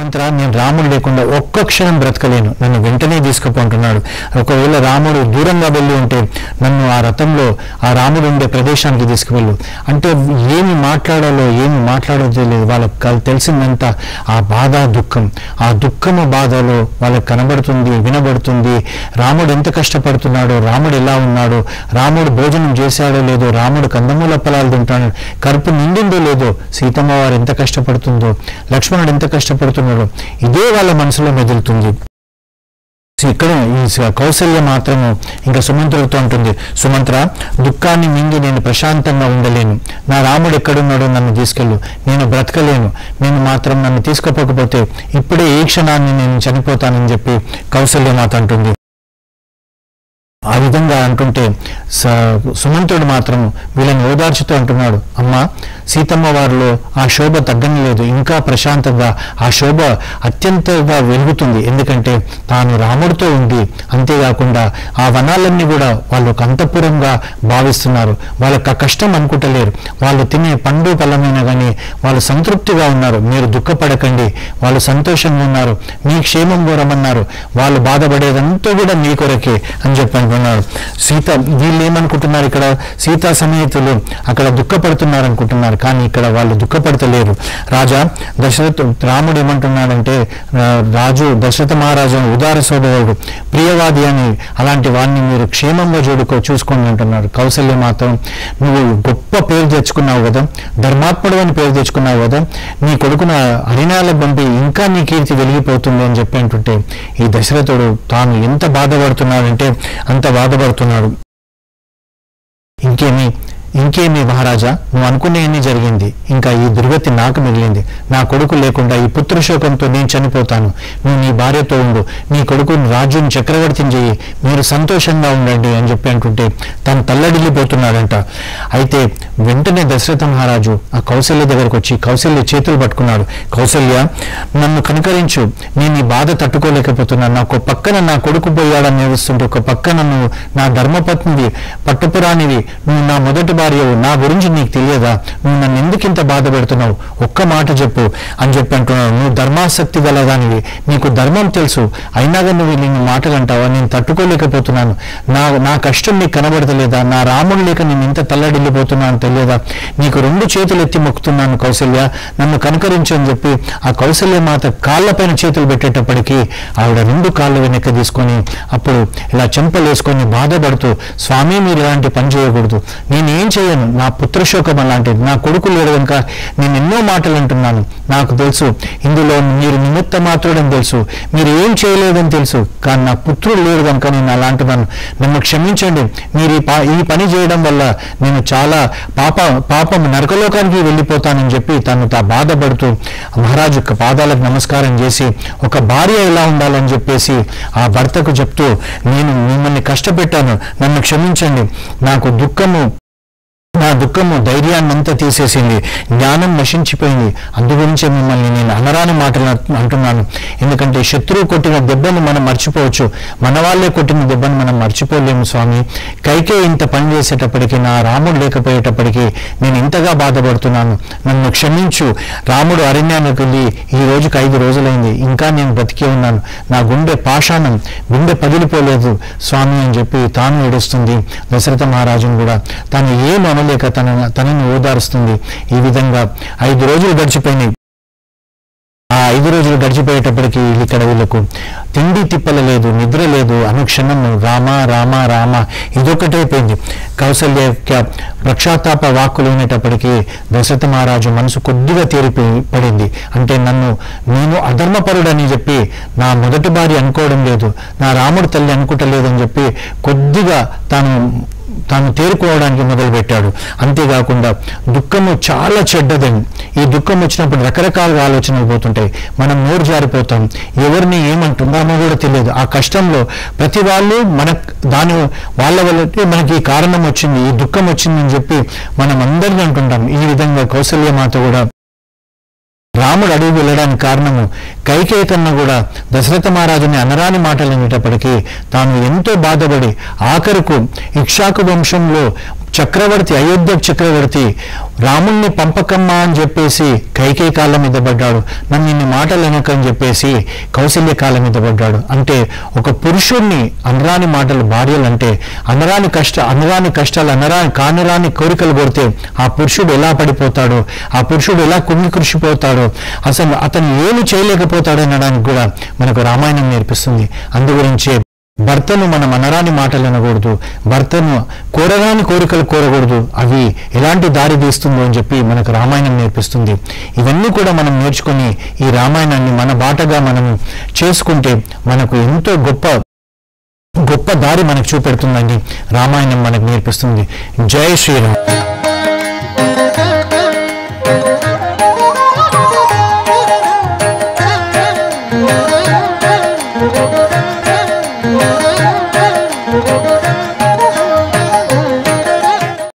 సుమంత్ర, నేను రాముడు లేకుండా ఒక్క క్షణం బ్రతకలేను, నన్ను వెంటనే తీసుకుపోంటున్నాడు. ఒకవేళ రాముడు దూరంగా వెళ్ళి ఉంటే నన్ను ఆ రథంలో ఆ రాముడు ఉండే ప్రదేశానికి తీసుకువెళ్ళు అంటే ఏమి మాట్లాడాలో ఏమి మాట్లాడో తెలియదు. వాళ్ళకి తెలిసిందంతా ఆ బాధ దుఃఖం. ఆ దుఃఖము బాధలో వాళ్ళకి కనబడుతుంది, వినబడుతుంది. రాముడు ఎంత కష్టపడుతున్నాడో, రాముడు ఎలా ఉన్నాడో, రాముడు భోజనం చేశాడో లేదో, రాముడు కందమూల ఫలాలు తింటాడు, కడుపు నిండిందో లేదో, సీతమ్మ వారు ఎంత కష్టపడుతుందో, లక్ష్మణుడు ఎంత కష్టపడుతున్నాడో, ఇదే వాళ్ళ మనసులో మెదులుతుంది. ఇక్కడ ఈ కౌసల్య మాత్రము ఇంకా సుమంత్రుడితో ఉంటుంది, సుమంత్ర, దుఃఖాన్ని మింగి నేను ప్రశాంతంగా ఉండలేను. నా రాముడు ఎక్కడున్నాడో నన్ను తీసుకెళ్ళు, నేను బ్రతకలేను. నేను మాత్రం నన్ను తీసుకుపోకపోతే ఇప్పుడే ఈ క్షణాన్ని నేను చనిపోతానని చెప్పి కౌసల్య మాత అంటుంది. ఆ విధంగా అంటుంటే సుమంతుడు మాత్రం వీళ్ళని ఓదార్చుతూ అంటున్నాడు, అమ్మా, సీతమ్మ వారిలో ఆ శోభ తగ్గని లేదు, ఇంకా ప్రశాంతంగా ఆ శోభ అత్యంతగా వెలుగుతుంది. ఎందుకంటే తాను రాముడితో ఉంది. అంతేకాకుండా ఆ వనాలన్నీ కూడా వాళ్ళు ఒక అంతఃపురంగా భావిస్తున్నారు. వాళ్ళకి ఆ కష్టం అనుకుంటలేరు. వాళ్ళు తినే పండు ఫలమైనా కానీ వాళ్ళు సంతృప్తిగా ఉన్నారు. మీరు దుఃఖపడకండి, వాళ్ళు సంతోషంగా ఉన్నారు, మీ క్షేమం కోరమన్నారు, వాళ్ళు బాధపడేదంతా కూడా మీ కొరకే అని చెప్పండి. సీత వీళ్ళు ఏమనుకుంటున్నారు, ఇక్కడ సీతా సమేతులు అక్కడ దుఃఖపడుతున్నారు అనుకుంటున్నారు, కానీ ఇక్కడ వాళ్ళు దుఃఖపడతలేరు. రాజా రాముడు ఏమంటున్నాడంటే, రాజు దశరథ మహారాజు ఉదార స్వభావుడు, ప్రియవాది అని, అలాంటి వాడిని మీరు క్షేమంగా చూసుకోండి అంటున్నారు. కౌసల్య మాత్రం, నువ్వు గొప్ప పేరు తెచ్చుకున్నావు కదా, ధర్మాత్ముడు అని పేరు తెచ్చుకున్నావు కదా, నీ కొడుకున హరిణాలకు పంపి ఇంకా నీ కీర్తి వెలిగిపోతుంది అని చెప్పి అంటుంటే ఈ దశరథుడు తాను ఎంత బాధపడుతున్నాడంటే అంత బాధపడుతున్నాడు. ఇంకేమి మహారాజా, నువ్వు అనుకునేవన్నీ జరిగింది, ఇంకా ఈ దుర్గతి నాకు మిగిలింది. నా కొడుకు లేకుండా ఈ పుత్రశోకంతో నేను చనిపోతాను. నువ్వు నీ భార్యతో ఉండు, నీ కొడుకుని రాజుని చక్రవర్తిని చెయ్యి, మీరు సంతోషంగా ఉండండి అని చెప్పి అంటుంటే తను తల్లడిల్లిపోతున్నాడంట. అయితే వెంటనే దశరథ మహారాజు ఆ కౌసల్య దగ్గరకు వచ్చి కౌసల్య చేతులు పట్టుకున్నాడు. కౌసల్య, నన్ను కనుకరించు, నేను ఈ బాధ తట్టుకోలేకపోతున్నాను. నాకు పక్కన నా కొడుకు పోయాడని ఏడుస్తుంటే, ఒక పక్కన నువ్వు నా ధర్మపత్నివి, పట్టుపురాణివి, నువ్వు నా మొదటి భార్యవు, నా గురించి నీకు తెలియదా? నువ్వు నన్ను ఎందుకు ఇంత బాధ పెడుతున్నావు? ఒక్క మాట చెప్పు అని చెప్పి అంటున్నావు. నువ్వు ధర్మాసక్తి గలదానివి, నీకు ధర్మం తెలుసు, అయినా కానీ నువ్వు నిన్ను మాటలు అంటావా? నేను తట్టుకోలేకపోతున్నాను. నా కష్టం నీకు కనబడతలేదా? నా రాముడు లేక నేను ఇంత తల్లడిల్లిపోతున్నాను తెలియదా? నీకు 2 చేతులు ఎత్తి మొక్కుతున్నాను కౌసల్య, నన్ను కనుకరించు అని చెప్పి ఆ కౌసల్య మాత కాళ్ళపైన చేతులు పెట్టేటప్పటికీ ఆవిడ 2 కాళ్ళు వెనక్కి తీసుకొని అప్పుడు ఇలా చెంపలేసుకొని బాధపడుతూ, స్వామి, మీరు ఇలాంటి పని చేయకూడదు, నేనేం చేయను, నా పుత్రశోకం అలాంటిది, నా కొడుకు లేడు కనుక నేను ఎన్నో మాటలు అంటున్నాను. నాకు తెలుసు ఇందులో మీరు నిమిత్త మాత్రుడని తెలుసు, మీరు ఏం చేయలేదని తెలుసు, కానీ నా పుత్రుడు లేడు కనుక నేను అలా అంటున్నాను. నన్ను క్షమించండి. మీరు ఈ పని చేయడం వల్ల నేను చాలా పాపం నరకలోకానికి వెళ్ళిపోతానని చెప్పి తను బాధపడుతూ మహారాజు యొక్క పాదాలకు నమస్కారం చేసి ఒక భార్య ఎలా ఉండాలని చెప్పేసి ఆ భర్తకు చెప్తూ, నేను మిమ్మల్ని కష్టపెట్టాను, నన్ను క్షమించండి, నా దుఃఖము ధైర్యాన్ని అంతా తీసేసింది, జ్ఞానం నశించిపోయింది, అందుగురించి మిమ్మల్ని నేను అనరాని మాటలు అంటున్నాను. ఎందుకంటే శత్రువు కొట్టిన దెబ్బను మనం మర్చిపోవచ్చు, మన వాళ్ళే కొట్టిన దెబ్బను మనం మర్చిపోలేము స్వామి. కైకే ఇంత పని చేసేటప్పటికీ, నా రాముడు లేకపోయేటప్పటికీ నేను ఇంతగా బాధపడుతున్నాను, నన్ను క్షమించు. రాముడు అరణ్యానికి వెళ్ళి ఈ రోజుకి 5 రోజులైంది, ఇంకా నేను బ్రతికే ఉన్నాను, నా గుండె పాషాణం, గుండె పగిలిపోలేదు స్వామి అని చెప్పి తాను ఏడుస్తుంది. దశరథ మహారాజును కూడా తాను ఏం అనలేక తనని ఓదారుస్తుంది. ఈ విధంగా 5 రోజులు గడిచిపోయినాయి. ఆ 5 రోజులు గడిచిపోయేటప్పటికీ ఇక్కడ వీళ్ళకు తిండి తిప్పల లేదు, నిద్ర లేదు, అనుక్షణం రామ రామ రామ ఇదొకటైపోయింది. కౌసల్య యొక్క ప్రక్షాతాప వాక్కులు వినేటప్పటికీ దశరథ మహారాజు మనసు కొద్దిగా పడింది. అంటే నేను అధర్మపరుడని చెప్పి నా మొదటి భార్య అనుకోవడం లేదు, నా రాముడి తల్లి అనుకుంటలేదని చెప్పి కొద్దిగా తాను తేరుకోవడానికి మొదలుపెట్టాడు. అంతేకాకుండా దుఃఖము చాలా చెడ్డదని, ఈ దుఃఖం వచ్చినప్పుడు రకరకాల ఆలోచనలు పోతుంటాయి, మనం నోరు జారిపోతాం, ఎవరిని ఏమంటున్నామో కూడా తెలియదు. ఆ కష్టంలో ప్రతి వాళ్ళు వాళ్ళ వల్లే మనకి కారణం వచ్చింది, ఈ దుఃఖం వచ్చిందని చెప్పి మనం అందరినీ అంటుంటాం. ఈ విధంగా కౌసల్య మాత కూడా రాముడు అడుగు వెళ్ళడానికి కారణము కైకేయి కన్నా కూడా దశరథ మహారాజుని అనరాని మాటలు అనేటప్పటికీ తాను ఎంతో బాధపడి ఆఖరుకు ఇక్ష్వాకు వంశంలో చక్రవర్తి, అయోధ్య చక్రవర్తి రాముణ్ణి పంపకమ్మా అని చెప్పేసి కైకేయి కాళ్ళ మీద పడ్డాడు. నన్ను ఇన్ని మాటలు అనకని చెప్పేసి కౌశల్య కాళ్ళ మీద పడ్డాడు. అంటే ఒక పురుషుణ్ణి అనరాని మాటలు భార్యలు అంటే అనరాని కష్టాలు కానరాని కోరికలు కొడితే ఆ పురుషుడు ఎలా పడిపోతాడో, ఆ పురుషుడు ఎలా కృషిపోతాడో, అసలు అతను ఏమి చేయలేకపోతాడో అనడానికి కూడా మనకు రామాయణం నేర్పిస్తుంది. అందుగురించే భర్తను మనం అనరాని మాటలు అనకూడదు, భర్తను కోరరాని కోరికలు కోరకూడదు, అవి ఎలాంటి దారి తీస్తుందో అని చెప్పి మనకు రామాయణం నేర్పిస్తుంది. ఇవన్నీ కూడా మనం నేర్చుకొని ఈ రామాయణాన్ని మన బాటగా మనం చేసుకుంటే మనకు ఎంతో గొప్ప దారి మనకు చూపెడుతుందని రామాయణం మనకు నేర్పిస్తుంది. జై శ్రీరామ్.